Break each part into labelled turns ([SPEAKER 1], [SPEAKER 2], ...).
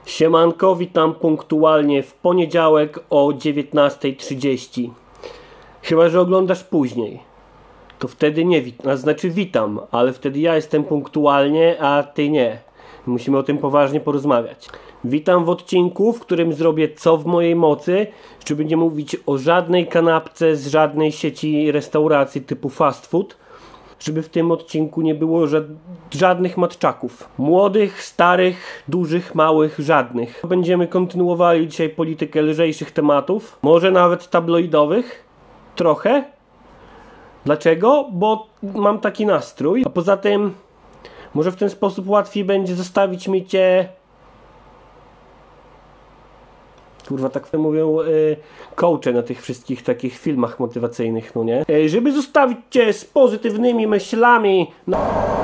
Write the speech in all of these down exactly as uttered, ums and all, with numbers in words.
[SPEAKER 1] Siemanko, witam punktualnie w poniedziałek o dziewiętnasta trzydzieści. Chyba że oglądasz później, to wtedy nie witam, znaczy witam, ale wtedy ja jestem punktualnie, a ty nie. Musimy o tym poważnie porozmawiać. Witam w odcinku, w którym zrobię co w mojej mocy, żeby nie mówić o żadnej kanapce z żadnej sieci restauracji typu fast food, żeby w tym odcinku nie było ża żadnych matczaków. Młodych, starych, dużych, małych, żadnych. Będziemy kontynuowali dzisiaj politykę lżejszych tematów, może nawet tabloidowych. Trochę. Dlaczego? Bo mam taki nastrój. A poza tym może w ten sposób łatwiej będzie zostawić mi cię... Kurwa, tak mówią y, coache na tych wszystkich takich filmach motywacyjnych, no nie? Y, żeby zostawić cię z pozytywnymi myślami. No.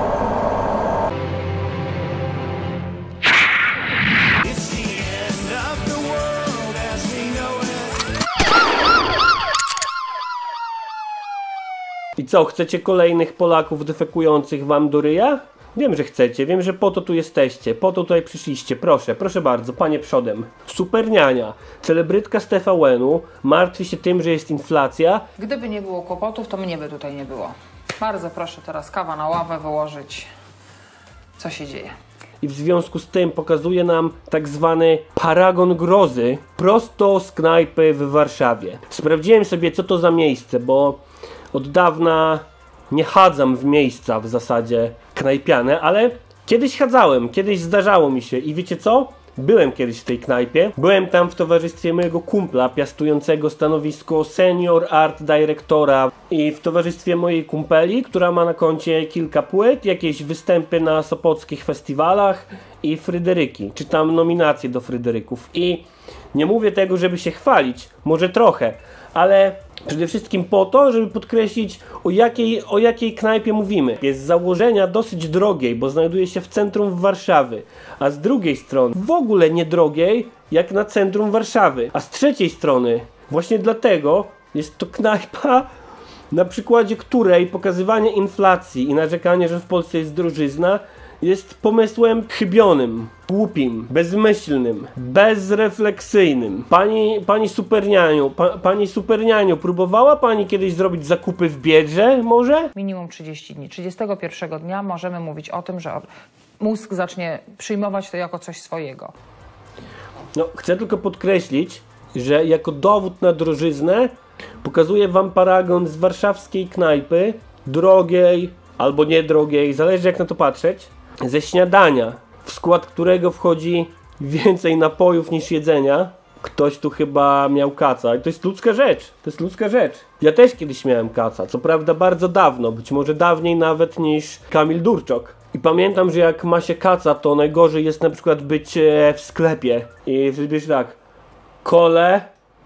[SPEAKER 1] I co, chcecie kolejnych Polaków defekujących wam do ryja? Wiem, że chcecie, wiem, że po to tu jesteście, po to tutaj przyszliście. Proszę, proszę bardzo, panie przodem. Superniania, celebrytka z T V N-u, martwi się tym, że jest inflacja.
[SPEAKER 2] Gdyby nie było kłopotów, to mnie by tutaj nie było. Bardzo proszę teraz kawa na ławę wyłożyć. Co się dzieje?
[SPEAKER 1] I w związku z tym pokazuje nam tak zwany paragon grozy prosto z knajpy w Warszawie. Sprawdziłem sobie, co to za miejsce, bo od dawna nie chadzam w miejsca w zasadzie knajpiane, ale kiedyś chadzałem, kiedyś zdarzało mi się i wiecie co? Byłem kiedyś w tej knajpie, byłem tam w towarzystwie mojego kumpla piastującego stanowisko senior art dyrektora i w towarzystwie mojej kumpeli, która ma na koncie kilka płyt, jakieś występy na sopockich festiwalach i Fryderyki, czy tam nominacje do Fryderyków. I nie mówię tego, żeby się chwalić, może trochę, ale przede wszystkim po to, żeby podkreślić, o jakiej, o jakiej knajpie mówimy. Jest z założenia dosyć drogiej, bo znajduje się w centrum Warszawy, a z drugiej strony w ogóle nie drogiej, jak na centrum Warszawy. A z trzeciej strony, właśnie dlatego jest to knajpa, na przykładzie której pokazywanie inflacji i narzekanie, że w Polsce jest drożyzna, jest pomysłem chybionym, głupim, bezmyślnym, bezrefleksyjnym. Pani, pani Supernianiu, pa, pani Supernianiu, próbowała pani kiedyś zrobić zakupy w Biedrze może?
[SPEAKER 2] Minimum trzydzieści dni. trzydziestego pierwszego dnia możemy mówić o tym, że mózg zacznie przyjmować to jako coś swojego.
[SPEAKER 1] No, chcę tylko podkreślić, że jako dowód na drożyznę pokazuję wam paragon z warszawskiej knajpy, drogiej albo niedrogiej, zależy jak na to patrzeć, ze śniadania, w skład którego wchodzi więcej napojów niż jedzenia. Ktoś tu chyba miał kaca i to jest ludzka rzecz, to jest ludzka rzecz. Ja też kiedyś miałem kaca, co prawda bardzo dawno, być może dawniej nawet niż Kamil Durczok. I pamiętam, że jak ma się kaca, to najgorzej jest na przykład być w sklepie i wiesz tak, kole,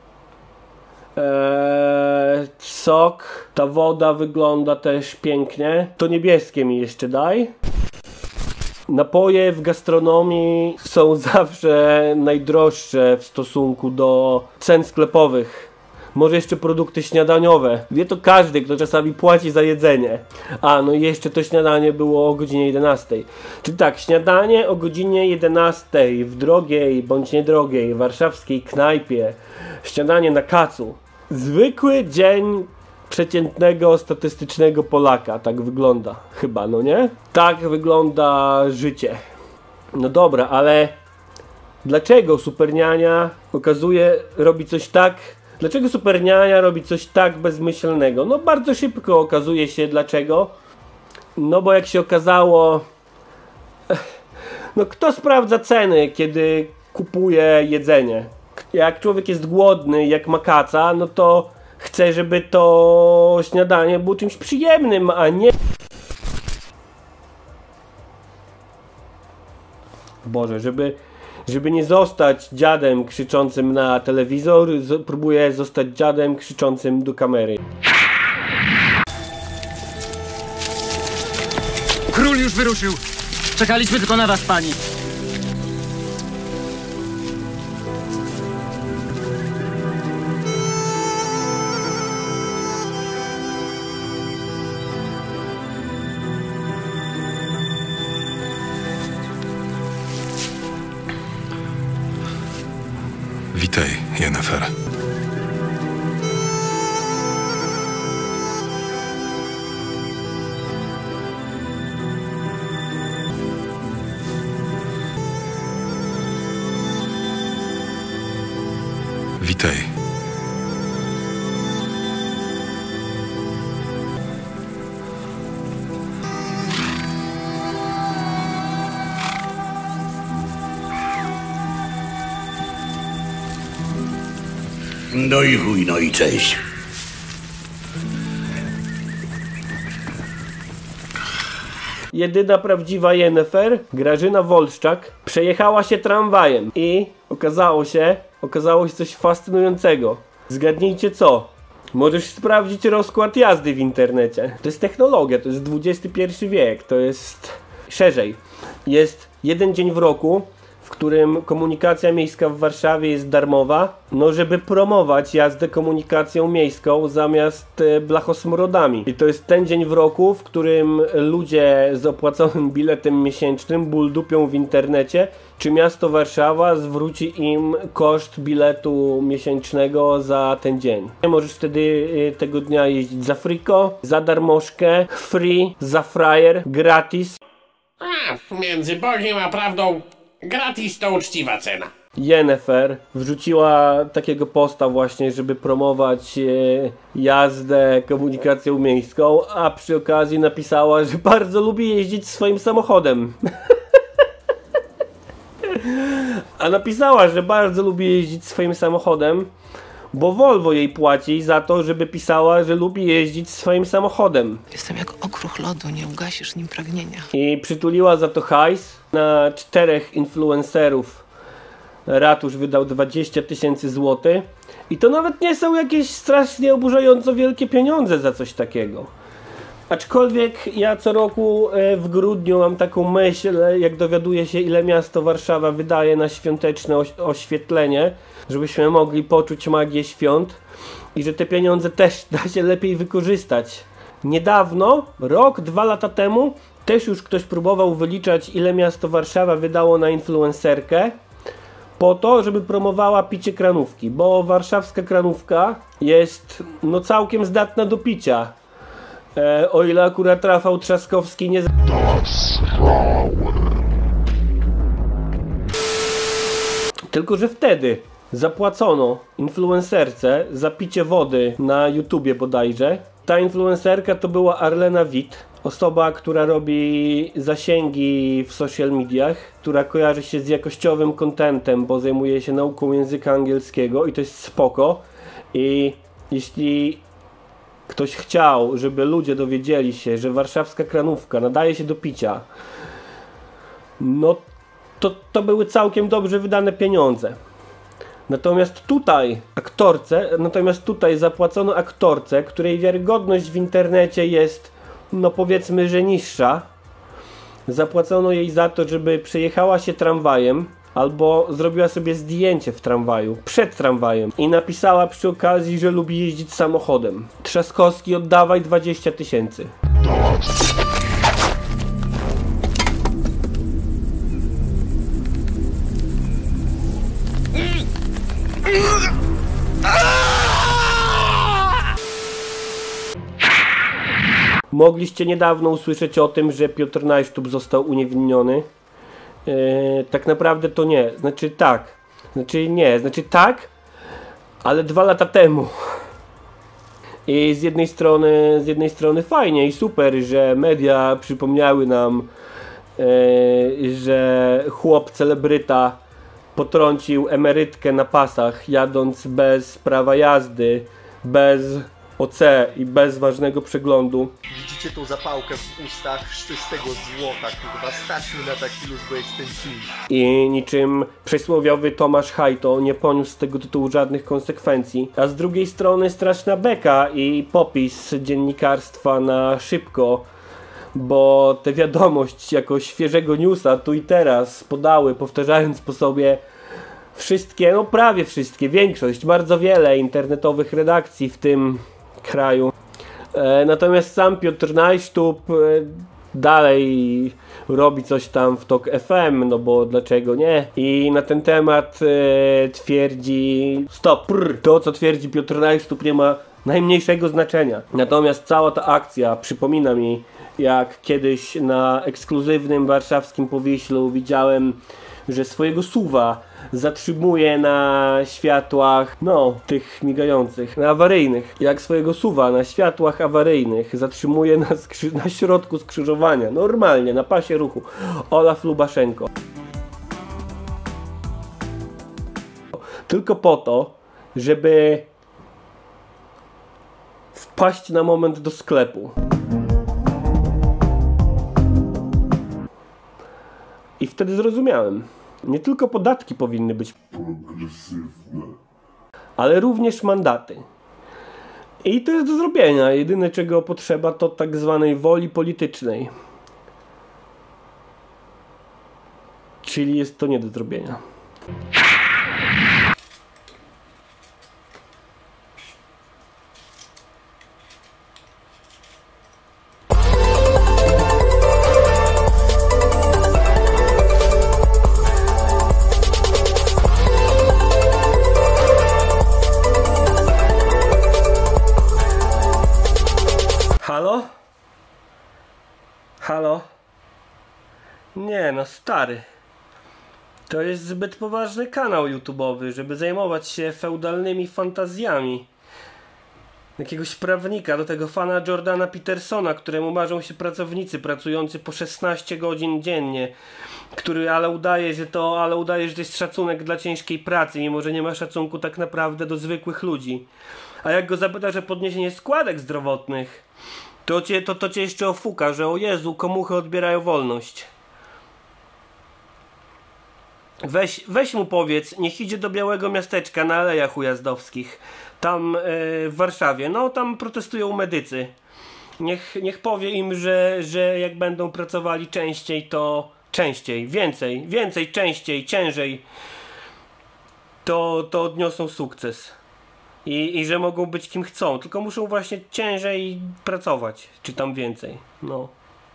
[SPEAKER 1] Eee, sok, ta woda wygląda też pięknie. To niebieskie mi jeszcze daj. Napoje w gastronomii są zawsze najdroższe w stosunku do cen sklepowych. Może jeszcze produkty śniadaniowe. Wie to każdy, kto czasami płaci za jedzenie. A, no i jeszcze to śniadanie było o godzinie jedenastej. Czyli tak, śniadanie o godzinie jedenastej w drogiej bądź niedrogiej warszawskiej knajpie. Śniadanie na kacu. Zwykły dzień przeciętnego, statystycznego Polaka. Tak wygląda chyba, no nie? Tak wygląda życie. No dobra, ale dlaczego Superniania okazuje, robi coś tak... Dlaczego Superniania robi coś tak bezmyślnego? No bardzo szybko okazuje się dlaczego. No bo jak się okazało... No kto sprawdza ceny, kiedy kupuje jedzenie? Jak człowiek jest głodny, jak ma kaca, no to chce, żeby to śniadanie było czymś przyjemnym, a nie... Boże, żeby... Żeby nie zostać dziadem krzyczącym na telewizor, z próbuję zostać dziadem krzyczącym do kamery.
[SPEAKER 3] Król już wyruszył. Czekaliśmy tylko na was, pani.
[SPEAKER 4] Witaj, Yennefer. Witaj.
[SPEAKER 5] No i chuj, no i cześć.
[SPEAKER 1] Jedyna prawdziwa Yennefer, Grażyna Wolszczak, przejechała się tramwajem i okazało się, okazało się coś fascynującego. Zgadnijcie co? Możesz sprawdzić rozkład jazdy w internecie. To jest technologia, to jest dwudziesty pierwszy wiek, to jest szerzej. Jest jeden dzień w roku, w którym komunikacja miejska w Warszawie jest darmowa, no żeby promować jazdę komunikacją miejską zamiast e, blachosmrodami. I to jest ten dzień w roku, w którym ludzie z opłaconym biletem miesięcznym buldupią w internecie, czy miasto Warszawa zwróci im koszt biletu miesięcznego za ten dzień. Możesz wtedy e, tego dnia jeździć za friko, za darmożkę, free, za frajer, gratis.
[SPEAKER 6] A, między Bogiem a prawdą gratis to uczciwa cena.
[SPEAKER 1] Yennefer wrzuciła takiego posta właśnie, żeby promować e, jazdę komunikacją miejską, a przy okazji napisała, że bardzo lubi jeździć swoim samochodem. A napisała, że bardzo lubi jeździć swoim samochodem, bo Volvo jej płaci za to, żeby pisała, że lubi jeździć swoim samochodem.
[SPEAKER 7] Jestem jak okruch lodu, nie ugasisz nim pragnienia.
[SPEAKER 1] I przytuliła za to hajs. Na czterech influencerów ratusz wydał dwadzieścia tysięcy złotych. I to nawet nie są jakieś strasznie oburzająco wielkie pieniądze za coś takiego. Aczkolwiek ja co roku w grudniu mam taką myśl, jak dowiaduję się, ile miasto Warszawa wydaje na świąteczne oświetlenie, żebyśmy mogli poczuć magię świąt i że te pieniądze też da się lepiej wykorzystać. Niedawno, rok, dwa lata temu, też już ktoś próbował wyliczać, ile miasto Warszawa wydało na influencerkę po to, żeby promowała picie kranówki, bo warszawska kranówka jest no całkiem zdatna do picia. E, o ile akurat Rafał Trzaskowski nie... Tylko że wtedy zapłacono influencerce za picie wody na YouTubie bodajże. Ta influencerka to była Arlena Witt, osoba, która robi zasięgi w social mediach, która kojarzy się z jakościowym contentem, bo zajmuje się nauką języka angielskiego i to jest spoko. I jeśli ktoś chciał, żeby ludzie dowiedzieli się, że warszawska kranówka nadaje się do picia, no to, to były całkiem dobrze wydane pieniądze. Natomiast tutaj aktorce, natomiast tutaj zapłacono aktorce, której wiarygodność w internecie jest, no powiedzmy, że niższa. Zapłacono jej za to, żeby przejechała się tramwajem albo zrobiła sobie zdjęcie w tramwaju, przed tramwajem i napisała przy okazji, że lubi jeździć samochodem. Trzaskowski, oddawaj dwadzieścia tysięcy. Mogliście niedawno usłyszeć o tym, że Piotr Najsztub został uniewinniony. Yy, tak naprawdę to nie. Znaczy tak. Znaczy nie. Znaczy tak, ale dwa lata temu. I z jednej strony, z jednej strony fajnie i super, że media przypomniały nam, yy, że chłop celebryta potrącił emerytkę na pasach, jadąc bez prawa jazdy, bez O C i bez ważnego przeglądu.
[SPEAKER 8] Widzicie tą zapałkę w ustach z czystego złota, kurwa, stać mi na taki luz, bo jest ten film.
[SPEAKER 1] I niczym przysłowiowy Tomasz Hajto nie poniósł z tego tytułu żadnych konsekwencji. A z drugiej strony straszna beka i popis dziennikarstwa na szybko, bo tę wiadomość jako świeżego newsa tu i teraz podały, powtarzając po sobie wszystkie, no prawie wszystkie, większość, bardzo wiele internetowych redakcji w tym kraju. E, natomiast sam Piotr Najsztub e, dalej robi coś tam w Tok F M, no bo dlaczego nie? I na ten temat e, twierdzi, stop, prr, to co twierdzi Piotr Najsztub nie ma najmniejszego znaczenia. Natomiast cała ta akcja przypomina mi, jak kiedyś na ekskluzywnym warszawskim Powiślu widziałem, że swojego suwa zatrzymuje na światłach, no, tych migających, na awaryjnych. Jak swojego suwa na światłach awaryjnych zatrzymuje na, na środku skrzyżowania, normalnie, na pasie ruchu. Olaf Lubaszenko. Tylko po to, żeby wpaść na moment do sklepu. I wtedy zrozumiałem, nie tylko podatki powinny być progresywne, ale również mandaty. I to jest do zrobienia. Jedyne czego potrzeba to tak zwanej woli politycznej. Czyli jest to nie do zrobienia. Halo? Halo? Nie no, stary. To jest zbyt poważny kanał YouTube'owy, żeby zajmować się feudalnymi fantazjami jakiegoś prawnika, do tego fana Jordana Petersona, któremu marzą się pracownicy pracujący po szesnaście godzin dziennie, który ale udaje, że to, ale udaje, że to jest szacunek dla ciężkiej pracy, mimo że nie ma szacunku tak naprawdę do zwykłych ludzi. A jak go zapytasz o podniesienie składek zdrowotnych, to cię, to, to cię jeszcze ofuka, że o Jezu, komuchy odbierają wolność. Weź, weź mu powiedz, niech idzie do Białego Miasteczka na Alejach Ujazdowskich, tam yy, w Warszawie, no tam protestują medycy. Niech, niech powie im, że, że jak będą pracowali częściej, to częściej, więcej, więcej, częściej, ciężej, to, to odniosą sukces. I, I że mogą być kim chcą, tylko muszą właśnie ciężej pracować, czy tam więcej, no.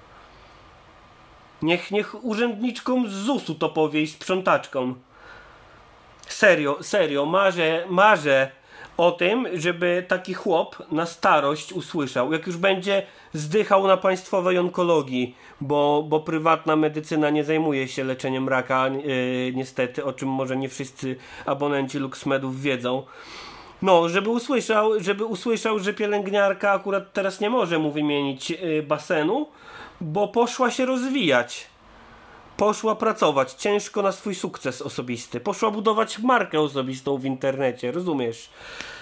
[SPEAKER 1] Niech, niech urzędniczkom z zusu to powie i sprzątaczkom. Serio, serio, marzę, marzę o tym, żeby taki chłop na starość usłyszał, jak już będzie zdychał na państwowej onkologii, bo, bo prywatna medycyna nie zajmuje się leczeniem raka, yy, niestety, o czym może nie wszyscy abonenci LuxMedów wiedzą. No, żeby usłyszał, żeby usłyszał, że pielęgniarka akurat teraz nie może mu wymienić yy, basenu, bo poszła się rozwijać. Poszła pracować ciężko na swój sukces osobisty. Poszła budować markę osobistą w internecie, rozumiesz?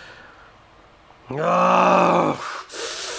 [SPEAKER 1] Ach.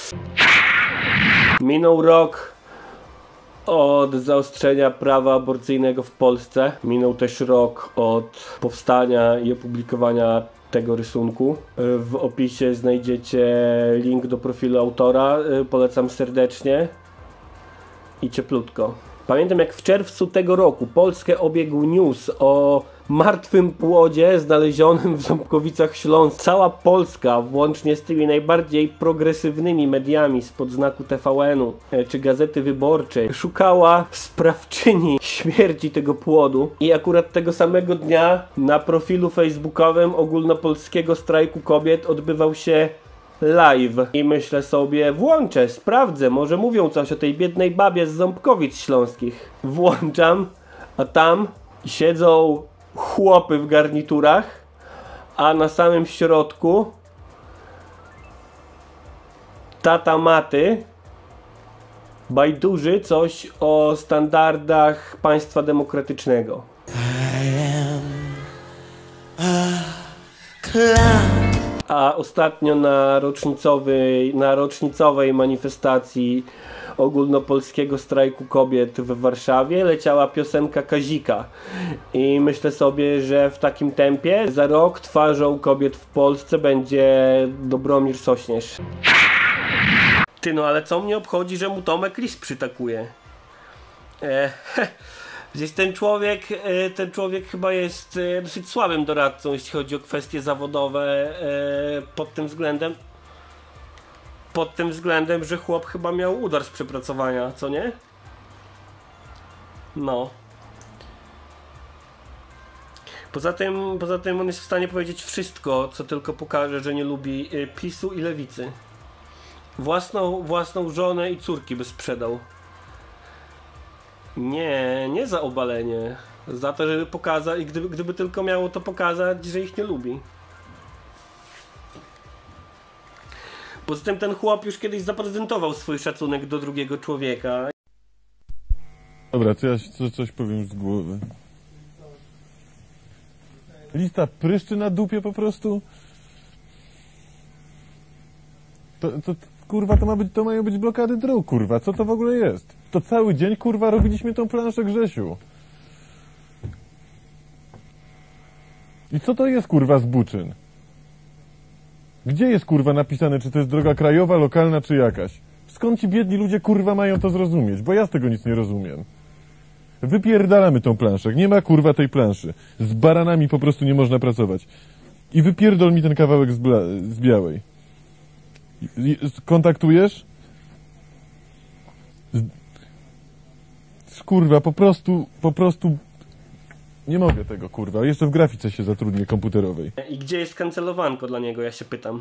[SPEAKER 1] Minął rok od zaostrzenia prawa aborcyjnego w Polsce. Minął też rok od powstania i opublikowania tego rysunku. W opisie znajdziecie link do profilu autora. Polecam serdecznie i cieplutko. Pamiętam, jak w czerwcu tego roku Polskę obiegł news o martwym płodzie znalezionym w Ząbkowicach Śląskich. Cała Polska, włącznie z tymi najbardziej progresywnymi mediami spod znaku T V N-u czy Gazety Wyborczej, szukała sprawczyni śmierci tego płodu. I akurat tego samego dnia na profilu facebookowym Ogólnopolskiego Strajku Kobiet odbywał się live. I myślę sobie, włączę, sprawdzę, może mówią coś o tej biednej babie z Ząbkowic Śląskich. Włączam, a tam siedzą chłopy w garniturach, a na samym środku tata maty bajduży coś o standardach państwa demokratycznego. A ostatnio na rocznicowej, na rocznicowej manifestacji Ogólnopolskiego Strajku Kobiet w Warszawie leciała piosenka Kazika. I myślę sobie, że w takim tempie za rok twarzą kobiet w Polsce będzie Dobromir Sośnierz. Ty no, ale co mnie obchodzi, że mu Tomek Lis przytakuje? E, Gdzieś ten człowiek, ten człowiek chyba jest dosyć słabym doradcą, jeśli chodzi o kwestie zawodowe pod tym względem. Pod tym względem, że chłop chyba miał udar z przepracowania, co nie? No. Poza tym, poza tym on jest w stanie powiedzieć wszystko, co tylko pokaże, że nie lubi PiSu i lewicy. Własną, własną żonę i córki by sprzedał. Nie, nie za obalenie. Za to, żeby pokazać, i gdyby, gdyby tylko miało to pokazać, że ich nie lubi. Poza tym ten chłop już kiedyś zaprezentował swój szacunek do drugiego człowieka.
[SPEAKER 9] Dobra, to ja co, coś powiem z głowy. Lista pryszczy na dupie po prostu? To, to kurwa, to ma być, to mają być blokady dróg, kurwa, co to w ogóle jest? To cały dzień, kurwa, robiliśmy tą planszę, Grzesiu. I co to jest, kurwa, Zbuczyn? Gdzie jest, kurwa, napisane, czy to jest droga krajowa, lokalna, czy jakaś? Skąd ci biedni ludzie, kurwa, mają to zrozumieć? Bo ja z tego nic nie rozumiem. Wypierdalamy tą planszę. Nie ma, kurwa, tej planszy. Z baranami po prostu nie można pracować. I wypierdol mi ten kawałek z, bla- z białej. I, kontaktujesz? Z... Kurwa, po prostu, po prostu... Nie mogę tego, kurwa. Jeszcze w grafice się zatrudnię komputerowej.
[SPEAKER 1] I gdzie jest kancelowanko dla niego, ja się pytam.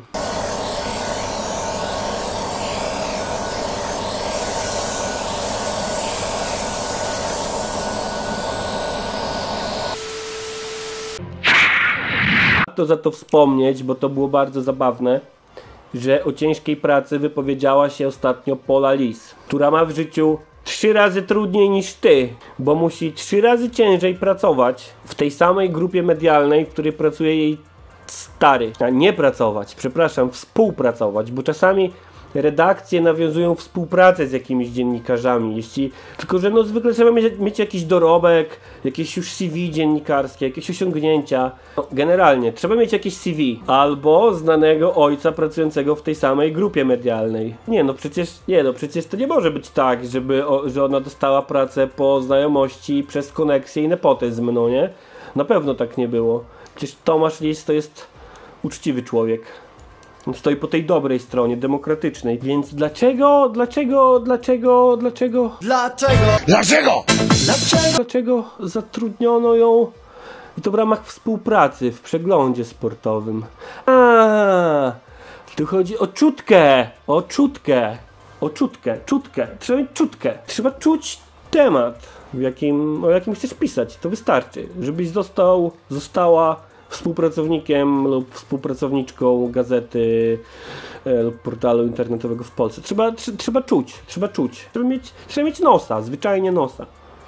[SPEAKER 1] Warto za to wspomnieć, bo to było bardzo zabawne, że o ciężkiej pracy wypowiedziała się ostatnio Pola Lis, która ma w życiu trzy razy trudniej niż ty, bo musi trzy razy ciężej pracować w tej samej grupie medialnej, w której pracuje jej stary. A nie pracować, przepraszam, współpracować, bo czasami redakcje nawiązują współpracę z jakimiś dziennikarzami, jeśli, tylko że no zwykle trzeba mieć, mieć jakiś dorobek, jakieś już C V dziennikarskie, jakieś osiągnięcia. No, generalnie trzeba mieć jakieś C V albo znanego ojca pracującego w tej samej grupie medialnej. Nie no przecież, nie no przecież to nie może być tak, żeby, o, że ona dostała pracę po znajomości przez koneksję i nepotyzm, no nie? Na pewno tak nie było. Przecież Tomasz Lis to jest uczciwy człowiek. Stoi po tej dobrej stronie, demokratycznej, więc dlaczego, dlaczego, dlaczego, dlaczego...
[SPEAKER 5] Dlaczego? Dlaczego?
[SPEAKER 1] Dlaczego? Dlaczego zatrudniono ją, i to w ramach współpracy w przeglądzie sportowym? A, tu chodzi o czutkę, o czutkę, o czutkę, czutkę, trzeba mieć czutkę, trzeba czuć temat, w jakim, o jakim chcesz pisać, to wystarczy, żebyś został, została współpracownikiem lub współpracowniczką gazety e, lub portalu internetowego w Polsce. Trzeba, tr trzeba czuć, trzeba czuć. Trzeba mieć, trzeba mieć nosa, zwyczajnie nosa.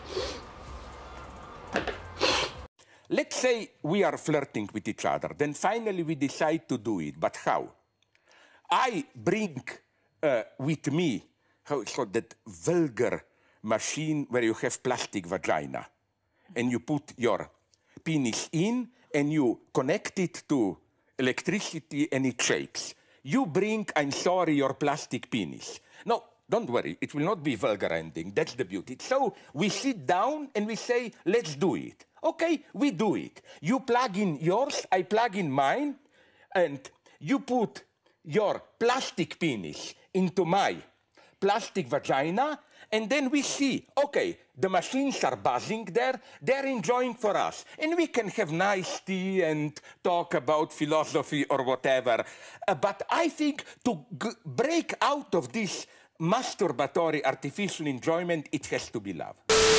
[SPEAKER 10] Let's say we are flirting with each other, then finally we decide to do it, but how? I bring uh, with me how, so that vulgar machine where you have plastic vagina and you put your penis in and you connect it to electricity and it shakes. You bring, I'm sorry, your plastic penis. No, don't worry, it will not be vulgar ending, that's the beauty. So we sit down and we say, let's do it. Okay, we do it. You plug in yours, I plug in mine, and you put your plastic penis into my plastic vagina, and then we see, okay, the machines are buzzing there, they're enjoying for us. And we can have nice tea and talk about philosophy or whatever. Uh, but I think to g break out of this masturbatory artificial enjoyment, it has to be love.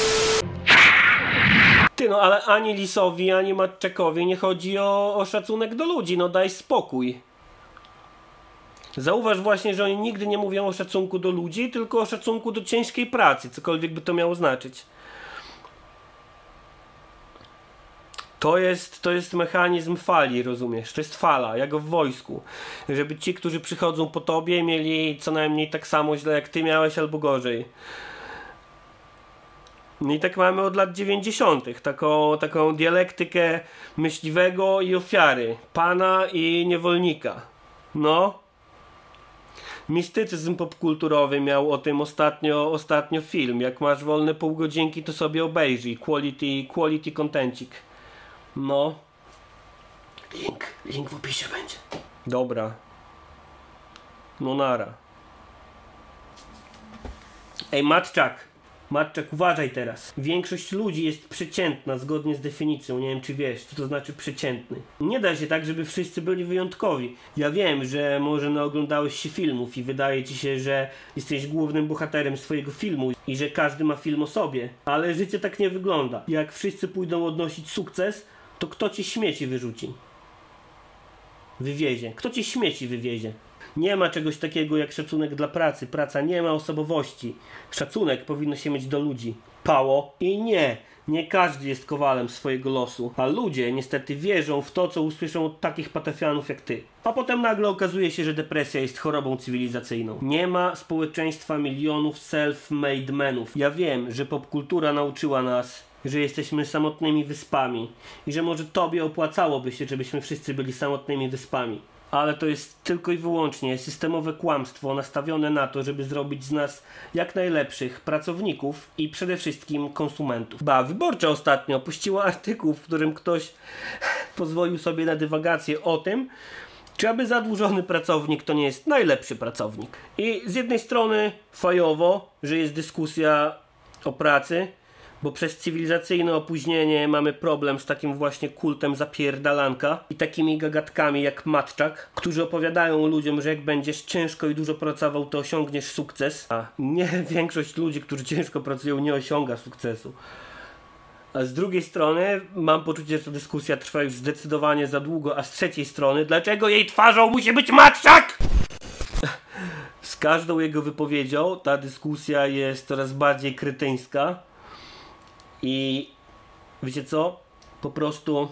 [SPEAKER 1] Ty no, ale ani Lisowi, ani Matczakowi nie chodzi o, o szacunek do ludzi, no daj spokój. Zauważ właśnie, że oni nigdy nie mówią o szacunku do ludzi, tylko o szacunku do ciężkiej pracy, cokolwiek by to miało znaczyć. To jest, to jest mechanizm fali, rozumiesz? To jest fala, jak w wojsku. Żeby ci, którzy przychodzą po tobie, mieli co najmniej tak samo źle, jak ty miałeś, albo gorzej. No i tak mamy od lat dziewięćdziesiątych. Taką, taką dialektykę myśliwego i ofiary. Pana i niewolnika. No. Mistycyzm popkulturowy miał o tym ostatnio, ostatnio film. Jak masz wolne pół godzinki, to sobie obejrzyj. Quality, quality contencik. No. Link, link w opisie będzie. Dobra. No nara. Ej, Matczak. Matczak, uważaj teraz. Większość ludzi jest przeciętna, zgodnie z definicją. Nie wiem, czy wiesz, co to znaczy przeciętny. Nie da się tak, żeby wszyscy byli wyjątkowi. Ja wiem, że może naoglądałeś się filmów i wydaje ci się, że jesteś głównym bohaterem swojego filmu i że każdy ma film o sobie. Ale życie tak nie wygląda. Jak wszyscy pójdą odnosić sukces, to kto ci śmieci wyrzuci? Wywiezie. Kto ci śmieci wywiezie? Nie ma czegoś takiego jak szacunek dla pracy. Praca nie ma osobowości. Szacunek powinno się mieć do ludzi. Pało. I nie. Nie każdy jest kowalem swojego losu. A ludzie niestety wierzą w to, co usłyszą od takich patafianów jak ty. A potem nagle okazuje się, że depresja jest chorobą cywilizacyjną. Nie ma społeczeństwa milionów self-made menów. Ja wiem, że popkultura nauczyła nas, że jesteśmy samotnymi wyspami. I że może tobie opłacałoby się, żebyśmy wszyscy byli samotnymi wyspami. Ale to jest tylko i wyłącznie systemowe kłamstwo nastawione na to, żeby zrobić z nas jak najlepszych pracowników i przede wszystkim konsumentów. Ba, Wyborcza ostatnio opuściła artykuł, w którym ktoś pozwolił sobie na dywagację o tym, czy aby zadłużony pracownik to nie jest najlepszy pracownik. I z jednej strony fajowo, że jest dyskusja o pracy, bo przez cywilizacyjne opóźnienie mamy problem z takim właśnie kultem zapierdalanka i takimi gagatkami jak Matczak, którzy opowiadają ludziom, że jak będziesz ciężko i dużo pracował, to osiągniesz sukces. A nie, większość ludzi, którzy ciężko pracują, nie osiąga sukcesu. A z drugiej strony mam poczucie, że ta dyskusja trwa już zdecydowanie za długo, a z trzeciej strony, dlaczego jej twarzą musi być Matczak? Z każdą jego wypowiedzią ta dyskusja jest coraz bardziej kretyńska. I wiecie co? Po prostu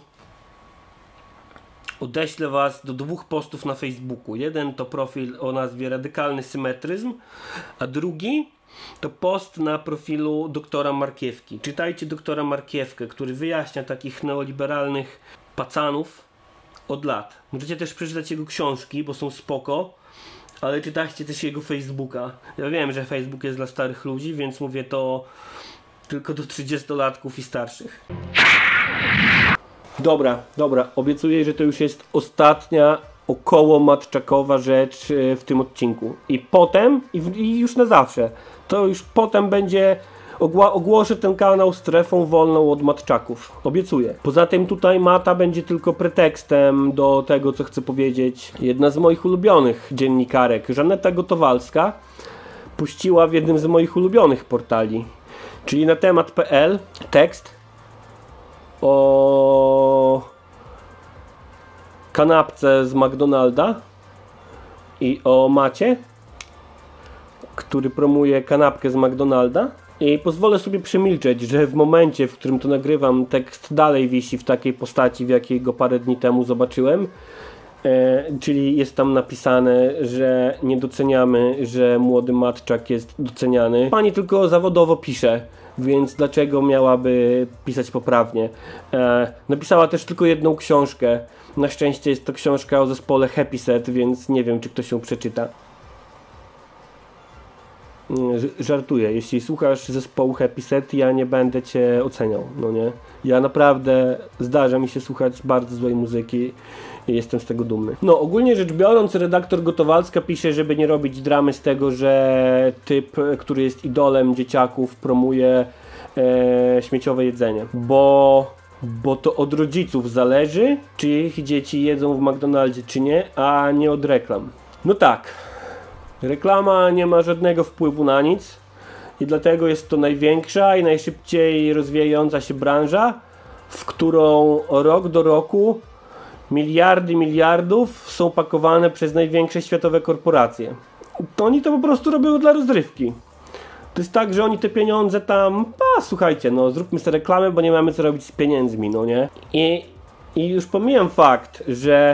[SPEAKER 1] odeślę was do dwóch postów na Facebooku. Jeden to profil o nazwie Radykalny Symetryzm, a drugi to post na profilu doktora Markiewki. Czytajcie doktora Markiewkę, który wyjaśnia takich neoliberalnych pacanów od lat. Możecie też przeczytać jego książki, bo są spoko, ale czytajcie też jego Facebooka. Ja wiem, że Facebook jest dla starych ludzi, więc mówię to tylko do trzydziestolatków i starszych. Dobra, dobra. Obiecuję, że to już jest ostatnia około matczakowa rzecz w tym odcinku. I potem, i, w, i już na zawsze, to już potem będzie, ogła, ogłoszę ten kanał strefą wolną od matczaków. Obiecuję. Poza tym tutaj Mata będzie tylko pretekstem do tego, co chcę powiedzieć. Jedna z moich ulubionych dziennikarek, Żaneta Gotowalska, puściła w jednym z moich ulubionych portali, czyli na temat kropka pe el, tekst o kanapce z McDonalda i o Macie, który promuje kanapkę z McDonalda. I pozwolę sobie przemilczeć, że w momencie, w którym to nagrywam, tekst dalej wisi w takiej postaci, w jakiej go parę dni temu zobaczyłem. E, czyli jest tam napisane, że nie doceniamy, że młody Matczak jest doceniany. Pani tylko zawodowo pisze, więc dlaczego miałaby pisać poprawnie? E, napisała też tylko jedną książkę. Na szczęście jest to książka o zespole Happy Set, więc nie wiem, czy ktoś ją przeczyta. Żartuję, jeśli słuchasz zespołu Happy Set, ja nie będę cię oceniał, no nie? Ja naprawdę zdarza mi się słuchać bardzo złej muzyki i jestem z tego dumny. No, ogólnie rzecz biorąc, redaktor Gotowalska pisze, żeby nie robić dramy z tego, że typ, który jest idolem dzieciaków, promuje e, śmieciowe jedzenie, bo, bo to od rodziców zależy, czy ich dzieci jedzą w McDonaldzie, czy nie, a nie od reklam. No tak. Reklama nie ma żadnego wpływu na nic i dlatego jest to największa i najszybciej rozwijająca się branża, w którą rok do roku miliardy miliardów są pakowane przez największe światowe korporacje. To oni to po prostu robią dla rozrywki. To jest tak, że oni te pieniądze tam, a słuchajcie, no zróbmy sobie reklamę, bo nie mamy co robić z pieniędzmi, no nie? I, i już pomijam fakt, że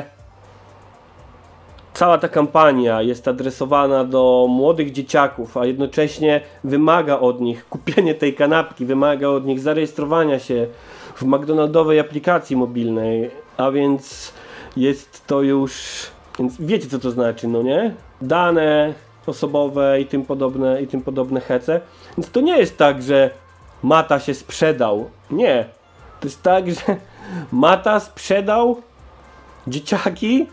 [SPEAKER 1] cała ta kampania jest adresowana do młodych dzieciaków, a jednocześnie wymaga od nich kupienie tej kanapki, wymaga od nich zarejestrowania się w McDonaldowej aplikacji mobilnej, a więc jest to już, więc wiecie co to znaczy, no nie? Dane osobowe i tym podobne, i tym podobne hece. Więc to nie jest tak, że Mata się sprzedał. Nie. To jest tak, że Mata sprzedał dzieciaki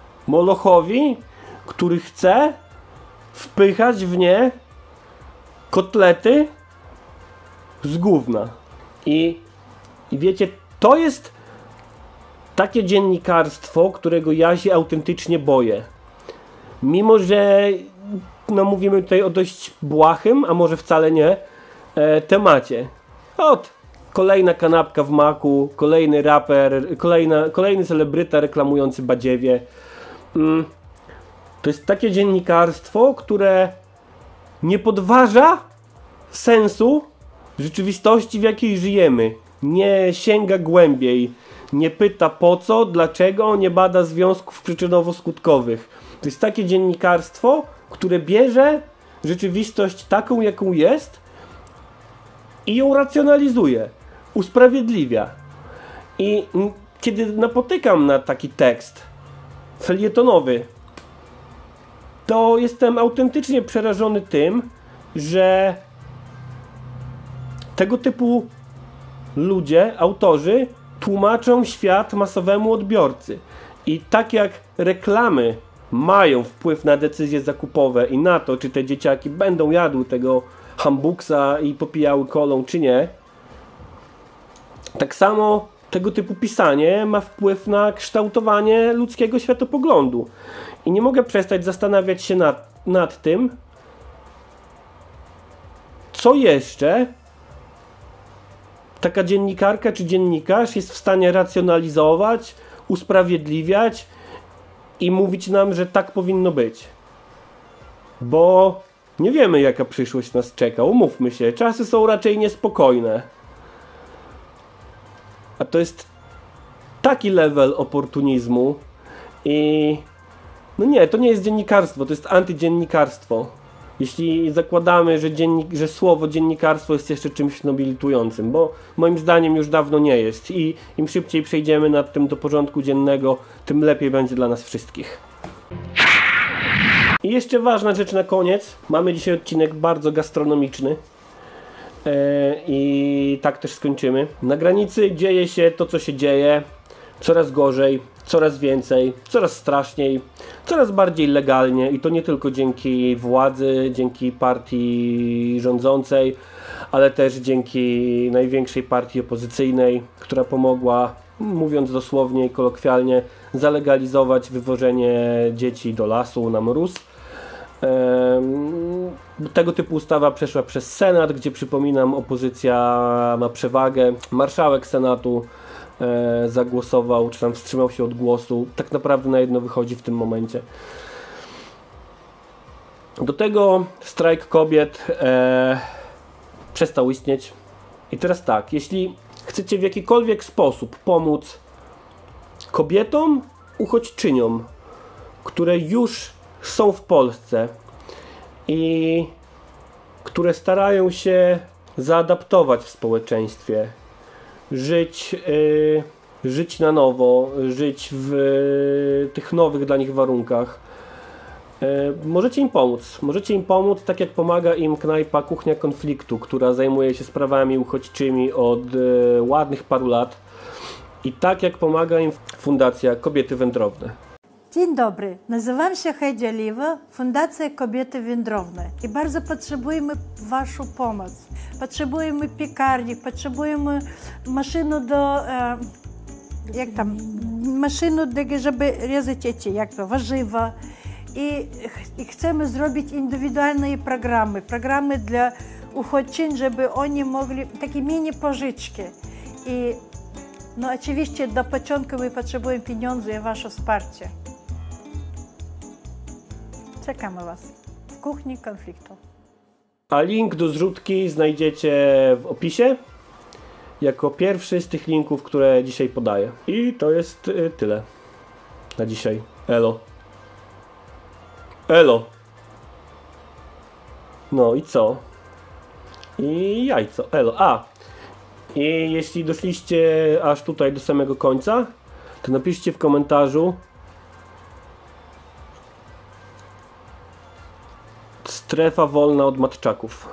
[SPEAKER 1] Molochowi, który chce wpychać w nie kotlety z gówna. I, i wiecie, to jest takie dziennikarstwo, którego ja się autentycznie boję. Mimo że no, mówimy tutaj o dość błahym, a może wcale nie, e, temacie. Ot, kolejna kanapka w maku, kolejny raper, kolejna, kolejny celebryta reklamujący badziewie. Mm, to jest takie dziennikarstwo, które nie podważa sensu rzeczywistości, w jakiej żyjemy. Nie sięga głębiej. Nie pyta po co, dlaczego, nie bada związków przyczynowo-skutkowych. To jest takie dziennikarstwo, które bierze rzeczywistość taką, jaką jest i ją racjonalizuje, usprawiedliwia. I kiedy napotykam na taki tekst felietonowy, to jestem autentycznie przerażony tym, że tego typu ludzie, autorzy, tłumaczą świat masowemu odbiorcy. I tak jak reklamy mają wpływ na decyzje zakupowe i na to, czy te dzieciaki będą jadły tego hambuksa i popijały kolą, czy nie, tak samo tego typu pisanie ma wpływ na kształtowanie ludzkiego światopoglądu. I nie mogę przestać zastanawiać się nad, nad tym, co jeszcze taka dziennikarka czy dziennikarz jest w stanie racjonalizować, usprawiedliwiać i mówić nam, że tak powinno być. Bo nie wiemy, jaka przyszłość nas czeka. Umówmy się, czasy są raczej niespokojne. A to jest taki level oportunizmu i no nie, to nie jest dziennikarstwo, to jest antydziennikarstwo. Jeśli zakładamy, że, dziennik, że słowo dziennikarstwo jest jeszcze czymś nobilitującym, bo moim zdaniem już dawno nie jest i im szybciej przejdziemy nad tym do porządku dziennego, tym lepiej będzie dla nas wszystkich. I jeszcze ważna rzecz na koniec. Mamy dzisiaj odcinek bardzo gastronomiczny yy, i tak też skończymy. Na granicy dzieje się to, co się dzieje, coraz gorzej, coraz więcej, coraz straszniej, coraz bardziej legalnie i to nie tylko dzięki władzy, dzięki partii rządzącej, ale też dzięki największej partii opozycyjnej, która pomogła, mówiąc dosłownie i kolokwialnie, zalegalizować wywożenie dzieci do lasu na mróz. Ehm, tego typu ustawa przeszła przez Senat, gdzie, przypominam, opozycja ma przewagę. Marszałek Senatu E, zagłosował, czy tam wstrzymał się od głosu. Tak naprawdę na jedno wychodzi w tym momencie. Do tego strajk kobiet e, przestał istnieć. I teraz tak, jeśli chcecie w jakikolwiek sposób pomóc kobietom, uchodźczyniom, które już są w Polsce i które starają się zaadaptować w społeczeństwie, żyć, yy, żyć na nowo, żyć w yy, tych nowych dla nich warunkach. Yy, możecie im pomóc. Możecie im pomóc, tak jak pomaga im knajpa Kuchnia Konfliktu, która zajmuje się sprawami uchodźczymi od yy, ładnych paru lat. I tak jak pomaga im Fundacja Kobiety Wędrowne.
[SPEAKER 11] Dzień dobry, nazywam się Heidi Oliwa, Fundacja Kobiety Wędrowne i bardzo potrzebujemy Waszą pomoc. Potrzebujemy piekarni, potrzebujemy maszyny do, e, jak tam, maszyny, do, żeby rezać dzieci, jak to, warzywa. I, I chcemy zrobić indywidualne programy, programy dla uchodźczyń, żeby oni mogli, takie mini pożyczki. I no oczywiście do początku my potrzebujemy pieniędzy i Wasze wsparcie. Czekamy Was w Kuchni Konfliktu.
[SPEAKER 1] A link do zrzutki znajdziecie w opisie jako pierwszy z tych linków, które dzisiaj podaję. I to jest y, tyle na dzisiaj. Elo. Elo. No i co? I jajco. Elo. A. I jeśli doszliście aż tutaj do samego końca, to napiszcie w komentarzu strefa wolna od matczaków.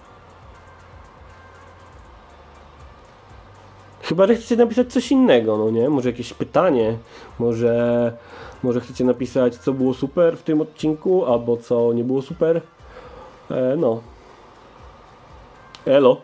[SPEAKER 1] Chyba, że chcecie napisać coś innego, no nie? Może jakieś pytanie, może, może chcecie napisać, co było super w tym odcinku, albo co nie było super. E, no. Elo.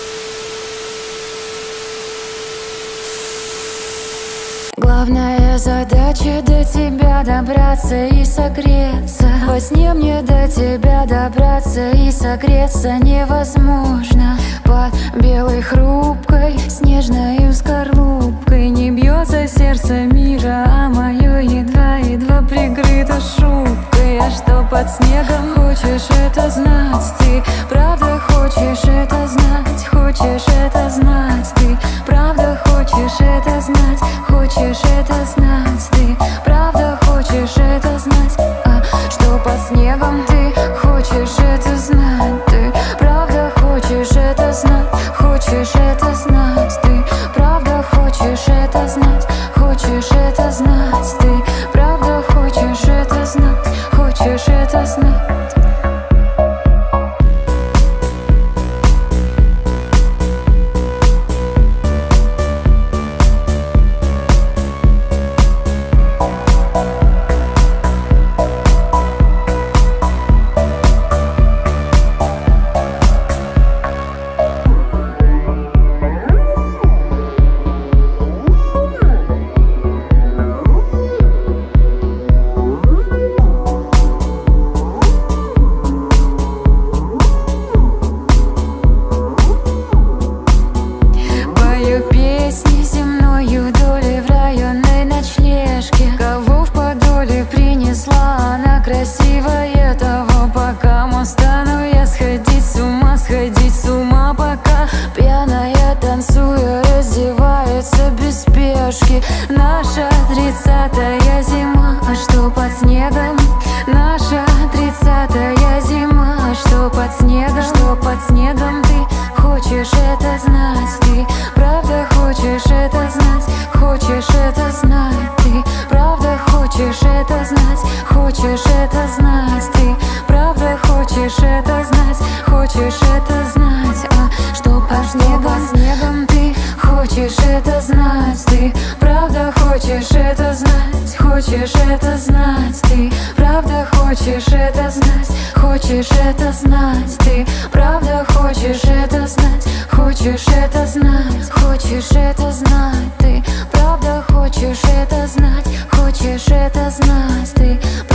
[SPEAKER 12] Главная задача до тебя добраться и согреться. Во сне мне до тебя добраться и согреться невозможно. Под белой хрупкой снежной скорлупкой не бьется сердце мира, а мое едва-едва прикрыто шубкой. А что под снегом? Хочешь это знать ты? Правда хочешь это знать? Хочешь это знать ты? Правда хочешь это знать? Хочешь это знать ты? Правда хочешь это знать? А что под снегом ты? Хочешь это знать ты? Правда хочешь это знать? Хочешь это знать ты? Правда хочешь это знать? Хочешь это знать ты? Правда хочешь это знать? Хочешь это знать? Красивое того, пока стану я сходить с ума, сходить с ума, пока пьяная танцуя раздевается без спешки. Наша тридцатая зима, а что под снегом? Наша тридцатая зима, а что под снегом? Что под снегом ты? Хочешь это знать ты? Правда хочешь это знать? Хочешь это знать ты? Правда хочешь это знать? Хочешь это знать ты? Правда хочешь это знать? Хочешь это знать? А что под снегом? снегом ты? Хочешь это знать ты? Правда хочешь это знать? Хочешь это знать ты? Правда хочешь это знать? Хочешь это знать ты? Правда хочешь это знать? Хочешь это знать? Хочешь это знать ты? Правда хочешь это знать? Хочешь это знать ты?